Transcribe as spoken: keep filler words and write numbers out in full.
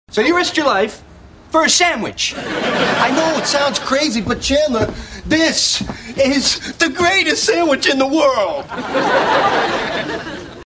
So you risked your life for a sandwich. I know it sounds crazy, but Chandler, this is the greatest sandwich in the world.